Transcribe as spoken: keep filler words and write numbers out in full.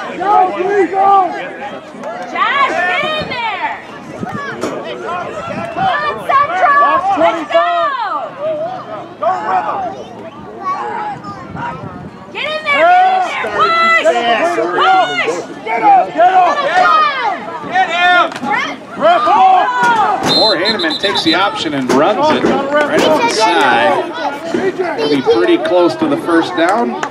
Josh, get in there! Come on, Central! Let's go! Go with them! Get in there, get in there! Push! Push! Get up! Get up! Get him! Ref ball! Or Hanneman takes the option and runs it right off the side. It'll be pretty close to the first down.